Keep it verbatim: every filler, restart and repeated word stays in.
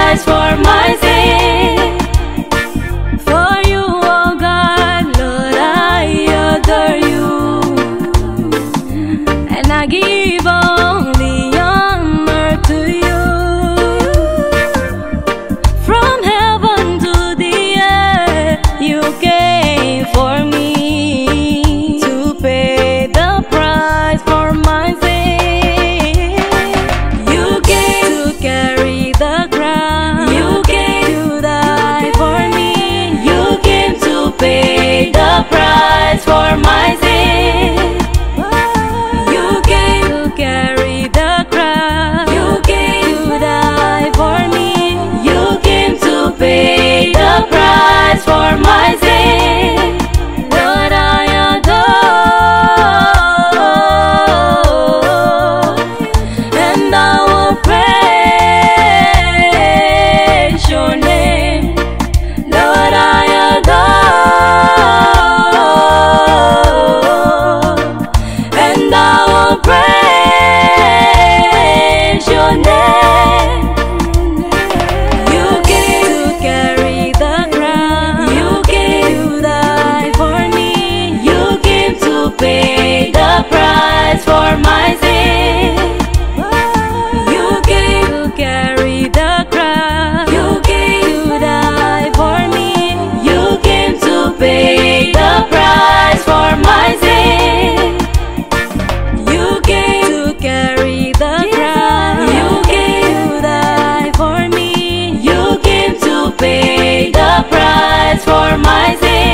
price for my sin. For you, oh God, Lord, I adore you, and I give all the honor to you. From heaven to the earth, you came for me to pay the price for my sin. You came to carry the crown. You came to die for me. You came to pay the price for my sin. You came to carry the crown. You came to die for me. You came to pay the price for my sin. Lord, I adore, and I will praise your name. Lord, I adore, and I will praise your name. You came to carry the crown. You came to die for me. You came to pay the price for my sin. You came to carry the crown. You came to die for me. You came to pay the price for my sin. You came to carry the crown. You came to die for me. You came to pay the price for my sin.